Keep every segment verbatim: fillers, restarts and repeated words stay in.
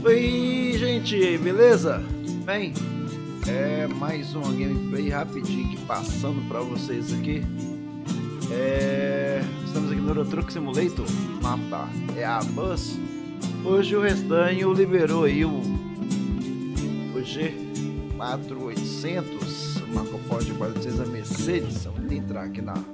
Oi, gente, beleza? Tudo bem? É mais uma gameplay rapidinho aqui passando para vocês aqui. É... Estamos aqui no Euro Truck Simulator. O mapa é a Bus. Hoje o Restanho liberou aí o, o G quatro mil e oitocentos, o Marco Polo de quatrocentos a Mercedes. Vamos entrar aqui na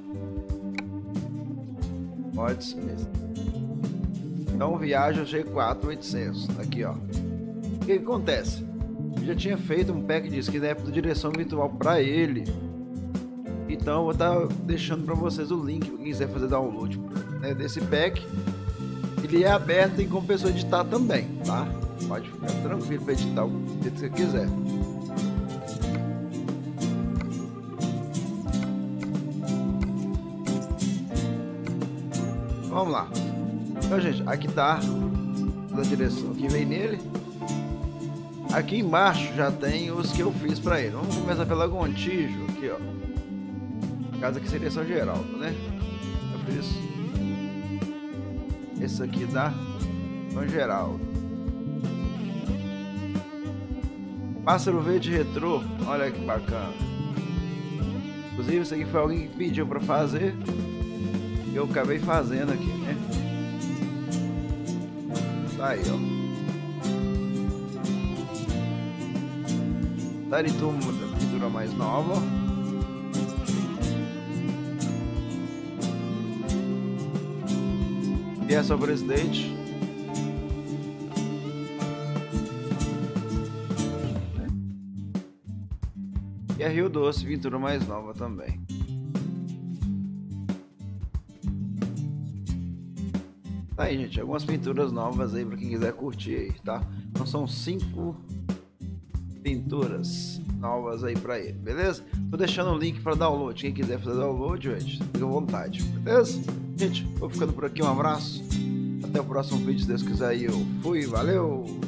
Mods. Então viaja o G quatro mil e oitocentos. Aqui, ó. O que, que acontece? Eu já tinha feito um pack de skin da época de direção virtual para ele. Então eu vou estar deixando para vocês o link, quem quiser fazer download, né, desse pack. Ele é aberto e com pessoa editar também, tá? Pode ficar tranquilo para editar o jeito que você quiser. Vamos lá. Então, gente, aqui tá a direção que vem nele. Aqui embaixo já tem os que eu fiz para ele. Vamos começar pela Gontijo, aqui, ó. Casa aqui seria São Geraldo, né? Eu fiz esse aqui da São Geraldo. Pássaro verde retrô, olha que bacana. Inclusive isso aqui foi alguém que pediu para fazer e eu acabei fazendo aqui, né? Tá aí, ó. Taritumo, pintura mais nova. E essa é o presidente. E a Rio Doce, pintura mais nova também. Tá aí, gente, algumas pinturas novas aí para quem quiser curtir aí, tá? Então são cinco pinturas novas aí para ele, beleza? Tô deixando o link para download, quem quiser fazer download, gente, fica à vontade, beleza? Gente, vou ficando por aqui, um abraço, até o próximo vídeo, se Deus quiser, e eu fui, valeu!